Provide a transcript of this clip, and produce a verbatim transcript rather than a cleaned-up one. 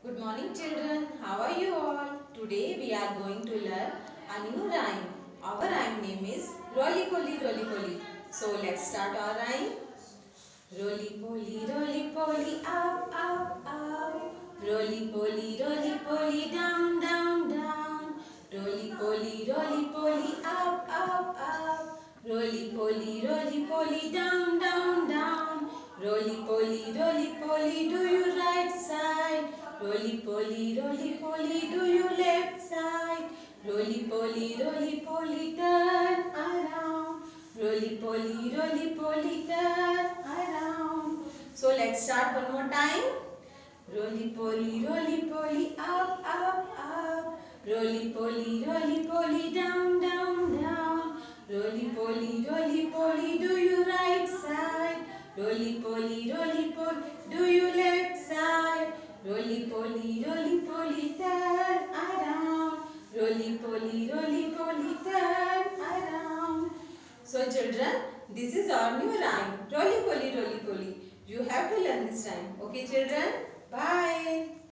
Good morning children, how are you all? Today we are going to learn a new rhyme. Our rhyme name is Roly Poly Roly Poly. So let's start our rhyme. Roly poly roly poly up up up. Roly poly roly poly down down down. Roly poly roly poly up up up. Roly poly roly poly down down down. Roly poly roly poly do you right side. Roly poly roly poly do you left side. Roly poly roly poly turn around. Roly poly roly poly turn around. So let's start one more time. Roly poly roly poly up up up. Roly poly roly poly down down down. Roly poly roly poly do you right side. Roly poly roly poly do you left side. Roly poly roly poly turn around. Roly poly roly poly turn around. So children, this is our new rhyme. Roly poly roly poly. You have to learn this rhyme. Okay children? Bye.